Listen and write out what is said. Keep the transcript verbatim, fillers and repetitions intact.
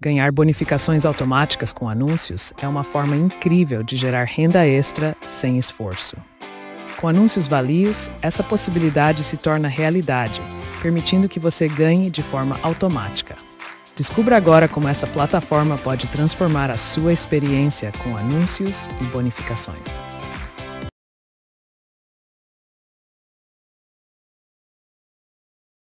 Ganhar bonificações automáticas com anúncios é uma forma incrível de gerar renda extra sem esforço. Com anúncios valios, essa possibilidade se torna realidade, permitindo que você ganhe de forma automática. Descubra agora como essa plataforma pode transformar a sua experiência com anúncios e bonificações.